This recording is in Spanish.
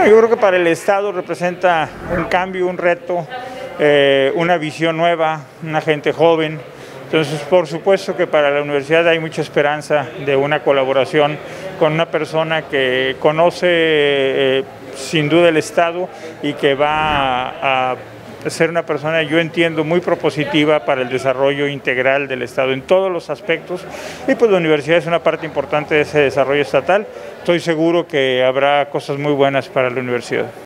Bueno, yo creo que para el Estado representa un cambio, un reto, una visión nueva, una gente joven. Entonces, por supuesto que para la universidad hay mucha esperanza de una colaboración con una persona que conoce sin duda el Estado y que va a ser una persona, yo entiendo, muy propositiva para el desarrollo integral del Estado en todos los aspectos, y pues la universidad es una parte importante de ese desarrollo estatal. Estoy seguro que habrá cosas muy buenas para la universidad.